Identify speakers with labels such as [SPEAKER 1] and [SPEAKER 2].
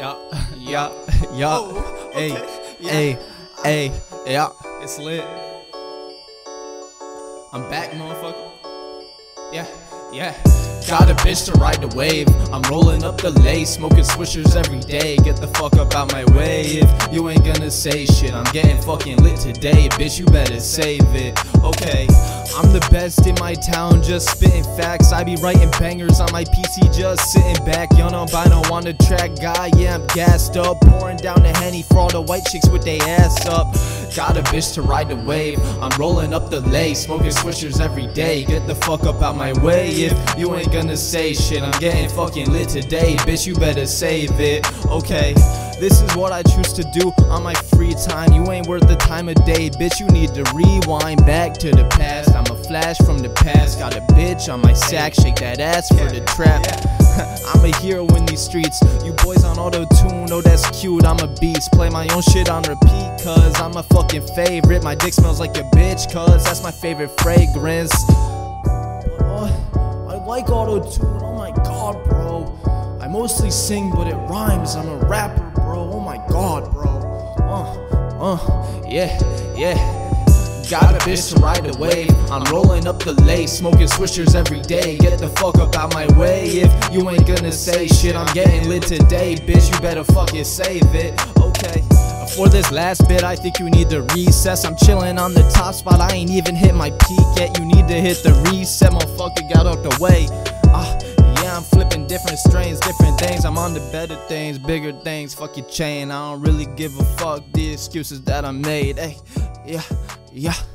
[SPEAKER 1] Yeah. Hey, yeah. It's lit. I'm back, motherfucker. Yeah. Got a bitch to ride the wave. I'm rolling up the lace, smoking swishers every day. Get the fuck up out my way if you ain't gonna say shit. I'm getting fucking lit today, bitch, you better save it. Okay, I'm the best in my town, just spitting facts. I be writing bangers on my PC, just sitting back. Young albino on the track guy, yeah, I'm gassed up. Pouring down the Henny for all the white chicks with they ass up. Got a bitch to ride the wave. I'm rolling up the lace, smoking swishers every day. Get the fuck up out my way if you ain't gonna say shit. I'm getting fucking lit today, bitch, you better save it. Okay, this is what I choose to do on my free time. You ain't worth the time of day, bitch, you need to rewind back to the past. I'm a flash from the past. Got a bitch on my sack, shake that ass for the trap. I'm a hero in these streets. You boys on auto-tune, oh that's cute, I'm a beast. Play my own shit on repeat, cause I'm a fucking favorite. My dick smells like a bitch, cause that's my favorite fragrance. I like auto-tune, oh my god, bro. I mostly sing, but it rhymes. I'm a rapper, bro, oh my god, bro. Yeah. Got a bitch to ride the wave. I'm rolling up the lace, smoking swishers every day. Get the fuck up out my way if you ain't gonna say shit. I'm getting lit today, bitch, you better fucking save it. Okay, for this last bit, I think you need to recess. I'm chilling on the top spot, I ain't even hit my peak yet. You need to hit the reset, motherfucker, got out the way. Yeah, I'm flipping different strains, different things. I'm on to better things, bigger things. Fuck your chain, I don't really give a fuck the excuses that I made. Hey, yeah.